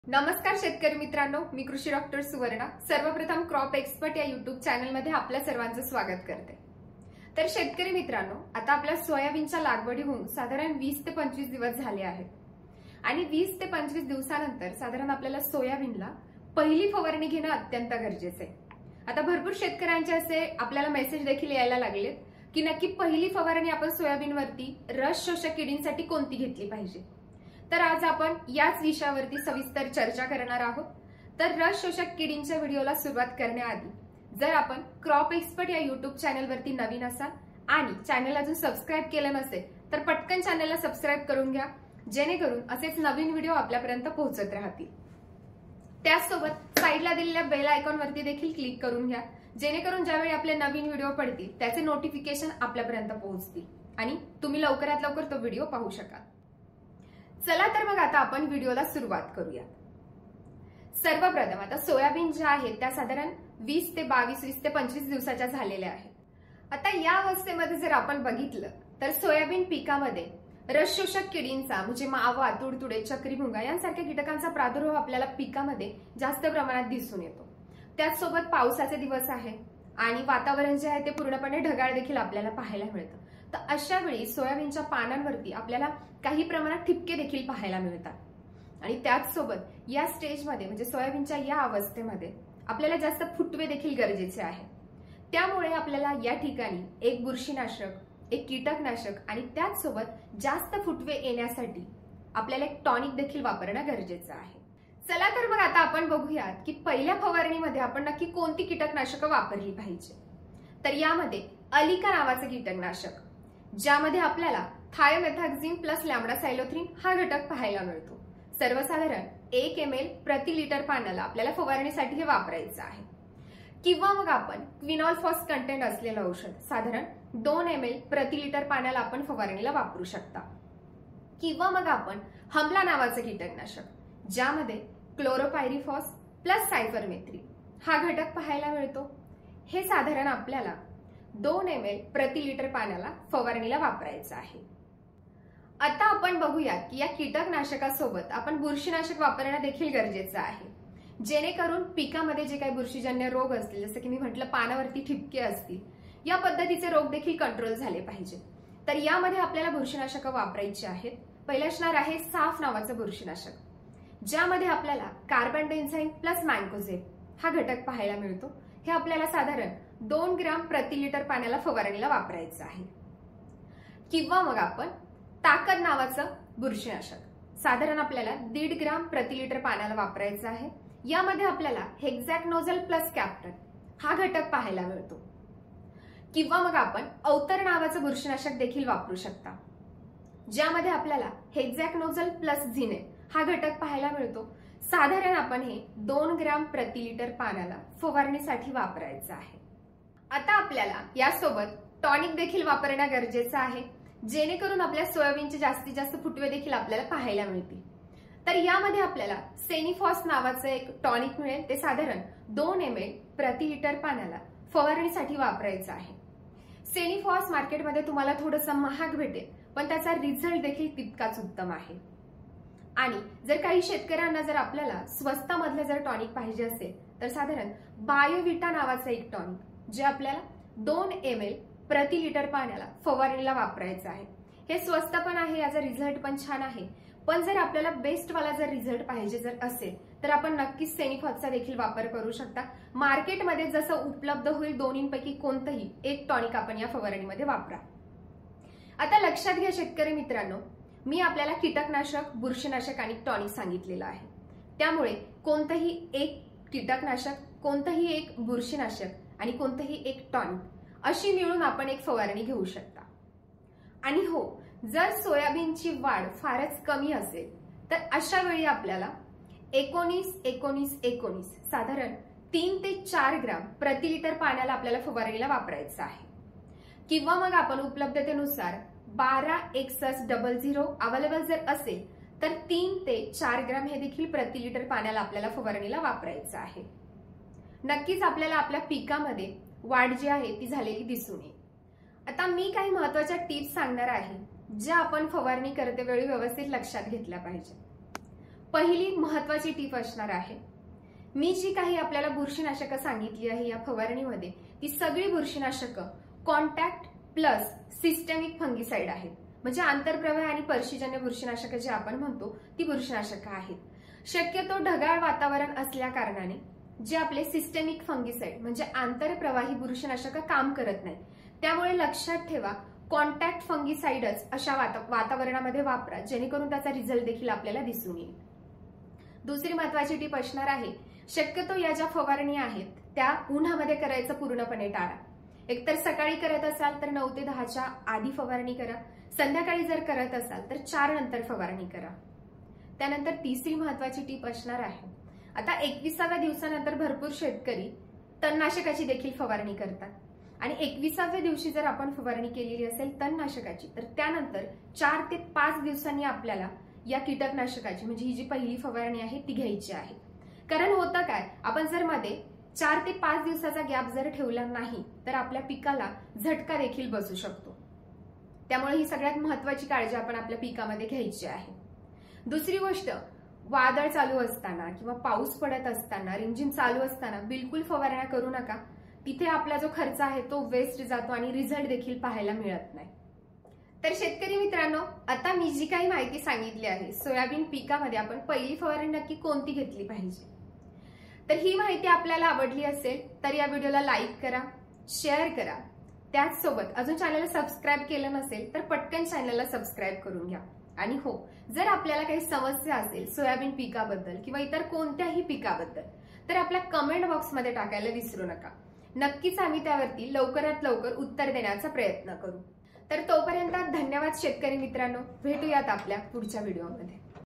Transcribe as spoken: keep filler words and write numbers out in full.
नमस्कार शेतकरी मित्रांनो, मी कृषी डॉक्टर सुवर्णा सर्वप्रथम क्रॉप एक्सपर्ट या युट्यूब चॅनल मध्ये आपल्या सर्वांचं स्वागत करते। तर शेतकरी मित्रांनो, आता आपल्या सोयाबीनच्या लागवडी होऊन साधारण वीस ते पंचवीस दिवस झाले आहेत आणि वीस ते पंचवीस दिवसानंतर साधारण आपल्याला सोयाबीनला पहिली फवारणी घेणं अत्यंत गरजेचं आहे। आता भरपूर शेतकऱ्यांचे असे आपल्याला मेसेज देखील यायला लागलेत की नक्की पहिली फवारणी आपण सोयाबीनवरती रस शोषक किडींसाठी कोणती घेतली पाहिजे। तर आज आपण याच विषयावरती सविस्तर चर्चा करणार आहोत। तर रस शोषक किडींच्या व्हिडिओला सुरुवात करण्याआधी जर आपण क्रॉप एक्सपर्ट या युट्यूब चॅनलवरती नवीन असाल आणि चॅनल अजून सबस्क्राइब केलं नसेल तर पटकन चॅनलला सबस्क्राइब करून घ्या, जेणेकरून असेच नवीन व्हिडिओ आपल्यापर्यंत पोहोचत राहतील। त्याचसोबत साईडला दिलेल्या बेल आयकॉनवरती देखील क्लिक करून घ्या, जेणेकरून ज्यावेळी आपले नवीन व्हिडिओ पडतील त्याचे नोटिफिकेशन आपल्यापर्यंत पोहोचतील आणि तुम्ही लवकरात लवकर तो व्हिडिओ पाहू शकाल। चला तर मग आता आपण व्हिडिओला सुरुवात करूया। सर्वप्रथम आता सोयाबीन ज्या आहेत त्या साधारण वीस ते बावीस वीस ते पंचवीस दिवसाच्या झालेल्या आहेत। आता या अवस्थेमध्ये जर आपण बघितलं तर सोयाबीन पिकामध्ये रस शोषक किडींचा म्हणजे मावा, तुडतुडे, चक्रीभुंगा यांसारख्या कीटकांचा प्रादुर्भाव आपल्याला पिकामध्ये जास्त प्रमाणात दिसून येतो। त्याचसोबत पावसाचे दिवस आहे आणि वातावरण जे आहे ते पूर्णपणे ढगाळ देखील आपल्याला पाहायला मिळतं। तर अशा वेळी सोयाबीनच्या पानांवरती आपल्याला काही प्रमाणात ठिपके देखील पाहायला मिळतात आणि त्याचसोबत या स्टेजमध्ये म्हणजे सोयाबीनच्या या अवस्थेमध्ये आपल्याला जास्त फुटवे देखील गरजेचे आहे। त्यामुळे आपल्याला या ठिकाणी एक बुरशीनाशक, एक कीटकनाशक आणि त्याचसोबत जास्त फुटवे येण्यासाठी आपल्याला एक टॉनिक देखील वापरणं गरजेचं आहे। चला तर मग आता आपण बघूयात की पहिल्या फवारणीमध्ये आपण नक्की कोणती कीटकनाशक वापरली पाहिजे। तर यामध्ये अलिका नावाचे कीटकनाशक, ज्यामध्ये आपल्याला थायोमेथाक्झिन प्लस लॅम्बडासायलोथ्रिन हा घटक पाहायला मिळतो। सर्वसाधारण एक एम एल प्रति लिटर पाण्याला आपल्याला फवारणीसाठी हे वापरायचं आहे। किंवा मग आपण क्विनॉल-फॉस कंटेंट असलेलं औषध साधारण दोन एम एल प्रति लिटर पाण्याला आपण फवारणीला वापरू शकता। किंवा मग आपण हमला नावाचं कीटकनाशक, ज्यामध्ये क्लोरोपायरिफॉस प्लस सायपरमेथ्रिन हा घटक पाहायला मिळतो, हे साधारण आपल्याला दोन एम एल प्रति लिटर पाण्याला फवारणीला वापरायचं आहे। आता आपण बघूयात की या कीटकनाशकासोबत आपण बुरशीनाशक वापरणं देखील गरजेचं आहे, जेणेकरून पिकामध्ये जे काही बुरशीजन्य रोग असतील, जसं की मी म्हटलं पानावरती ठिपके असतील, या पद्धतीचे रोग देखील कंट्रोल झाले पाहिजे। तर यामध्ये आपल्याला बुरशीनाशक वापरायची आहेत। पहिलं असणार आहे साफ नावाचं बुरशीनाशक, ज्यामध्ये आपल्याला कार्बन डेन्झाईम प्लस मँकोझेब हा घटक पाहायला मिळतो। हे आपल्याला साधारण दोन ग्राम प्रति लिटर पाण्याला फवारणीला वापरायचं आहे। किंवा मग आपण ताकद नावाचं बुरशीनाशक, साधारण आपल्याला दीड ग्राम प्रति लिटर पाण्याला वापरायचं आहे। यामध्ये आपल्याला हेक्झॅकनोझल प्लस कॅप्टन हा घटक पाहायला मिळतो। किंवा मग आपण अवतर नावाचं बुरशीनाशक देखील वापरू शकता, ज्यामध्ये आपल्याला हेक्झॅकनोझल प्लस झिने हा घटक पाहायला मिळतो। साधारण आपण हे दोन ग्राम प्रति लिटर पाण्याला फवारणीसाठी वापरायचं आहे। आता आपल्याला यासोबत टॉनिक देखील वापरणं गरजेचं आहे, जेणेकरून आपल्या सोयाबीनचे जास्तीत जास्त फुटवे देखील आपल्याला पाहायला मिळतील। तर यामध्ये आपल्याला सेनिफॉस नावाचं एक टॉनिक मिळेल, ते साधारण दोन एम एल प्रति लिटर पाण्याला फवारणीसाठी वापरायचं आहे। सेनिफॉस मार्केटमध्ये तुम्हाला थोडंसं महाग भेटेल, पण त्याचा रिझल्ट देखील तितकाच उत्तम आहे। आणि जर काही शेतकऱ्यांना जर आपल्याला स्वस्तामधलं जर टॉनिक पाहिजे असेल तर साधारण बायोविटा नावाचं एक टॉनिक, जे आपल्याला दोन एम एल प्रति लिटर पाण्याला फवारणीला वापरायचं आहे। हे स्वस्त पण आहे, याचा रिझल्ट पण छान आहे, पण जर आपल्याला बेस्ट वाला जर रिझल्ट पाहिजे जर असेल तर आपण नक्कीच सेनिफॉसचा देखील वापर करू शकता। मार्केटमध्ये जसं उपलब्ध होईल दोन्हींपैकी कोणतंही एक टॉनिक आपण या फवारणीमध्ये वापरा। आता लक्षात घ्या शेतकरी मित्रांनो, मी आपल्याला कीटकनाशक, बुरशीनाशक आणि टॉनिक सांगितलेलं आहे। त्यामुळे कोणतंही एक कीटकनाशक, कोणतंही एक बुरशीनाशक आणि कोणतंही एक टॉनिक अशी मिळून आपण एक फवारणी घेऊ शकता। आणि हो, जर सोयाबीनची वाढ फारच कमी असेल तर अशा वेळी आपल्याला एकोणीस एकोणीस एकोणीस साधारण तीन ते चार ग्राम प्रति लिटर पाण्याला आपल्याला फवारणीला वापरायचं आहे। किंवा मग आपण उपलब्धतेनुसार बारा एकसष्ट डबल झिरो अवेलेबल जर असेल तर तीन ते चार ग्राम हे देखील प्रति लिटर पाण्याला आपल्याला फवारणीला वापरायचं आहे। नक्कीच आपल्याला आपल्या पिकामध्ये वाढ जी आहे ती झालेली दिसून येईल। आता मी काही महत्त्वाच्या टिप्स सांगणार आहे, ज्या आपण फवारणी करते वेळी व्यवस्थित लक्षात घेतल्या पाहिजे। पहिली महत्वाची टीप असणार आहे, मी जी काही आपल्याला बुरशीनाशकं सांगितली आहे या फवारणीमध्ये ती सगळी बुरशीनाशकं कॉन्टॅक्ट प्लस सिस्टेमिक फंगिसाइड आहेत. म्हणजे आंतरप्रवाह आणि परशीजन्य बुरशीनाशकं जे आपण म्हणतो ती बुरशीनाशकं आहेत. शक्यतो ढगाळ वातावरण असल्या कारणाने जे आपले सिस्टेमिक फंगिसाइड म्हणजे आंतरप्रवाही बुरशीनाशकं काम करत नाही. त्यामुळे लक्षात ठेवा, कॉन्टॅक्ट फंगिसाइडच अशा वातावरणामध्ये वापरा, जेणेकरून त्याचा रिझल्ट देखील आपल्याला दिसून येईल. दुसरी महत्वाची टीप असणार आहे, शक्यतो या ज्या फवारणी आहेत त्या उन्हामध्ये करायचं पूर्णपणे टाळा. एकतर सकाळी करत असाल तर नऊ ते दहाच्या आधी फवारणी करा, संध्याकाळी जर करत असाल तर चार नंतर फवारणी करा. त्यानंतर तिसरी महत्वाची टीप असणार आहे, आता एकविसाव्या दिवसानंतर भरपूर शेतकरी तणनाशकाची देखील फवारणी करतात आणि एकविसाव्या दिवशी जर आपण फवारणी केलेली असेल तणनाशकाची तर त्यानंतर चार ते पाच दिवसांनी आपल्याला या कीटकनाशकाची म्हणजे ही जी पहिली फवारणी आहे ती घ्यायची आहे. कारण होतं काय, आपण जर मध्ये चार ते पाच दिवसाचा गॅप जर ठेवला नाही तर आपल्या पिकाला झटका देखील बसू शकतो. त्यामुळे ही सगळ्यात महत्वाची काळजी आपण आपल्या पिकामध्ये घ्यायची आहे. दुसरी गोष्ट, वादळ चालू असताना किंवा पाऊस पडत असताना रिमझिम चालू असताना बिलकुल फवारण्या करू नका. तिथे आपला जो खर्च आहे तो वेस्ट जातो आणि रिझल्ट देखील पाहायला मिळत नाही. तर शेतकरी मित्रांनो, आता मी जी काही माहिती सांगितली आहे, सोयाबीन पिकामध्ये आपण पहिली फवारणी नक्की कोणती घेतली पाहिजे, तर ही माहिती आपल्याला आवडली असेल तर या व्हिडिओला लाईक करा, शेअर करा. त्याचसोबत अजून चॅनलला सबस्क्राईब केलं नसेल तर पटकन चॅनलला सबस्क्राईब करून घ्या. आणि हो, जर आपल्याला काही समस्या असेल सोयाबीन पिकाबद्दल किंवा इतर कोणत्याही पिकाबद्दल तर आपल्या कमेंट बॉक्समध्ये टाकायला विसरू नका. नक्कीच आम्ही त्यावरती लवकरात लवकर उत्तर देण्याचा प्रयत्न करू. तर तोपर्यंत धन्यवाद शेतकरी मित्रांनो, भेटूयात आपल्या पुढच्या व्हिडिओमध्ये.